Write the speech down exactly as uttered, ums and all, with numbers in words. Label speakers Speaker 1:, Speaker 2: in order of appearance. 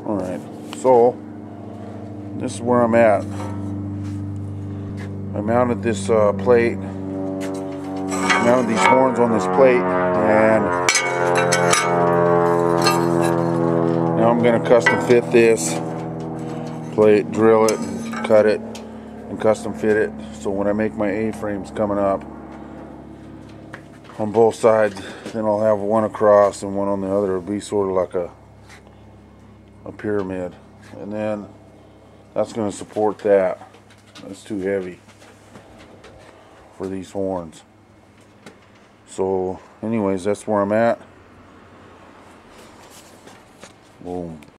Speaker 1: Alright, so this is where I'm at. I mounted this uh, plate, mounted these horns on this plate, and now I'm going to custom fit this plate, drill it, cut it, and custom fit it. So when I make my A-frames coming up on both sides, then I'll have one across and one on the other. It'll be sort of like a a pyramid, and then that's going to support that. That's too heavy for these horns. So anyways, that's where I'm at. Boom.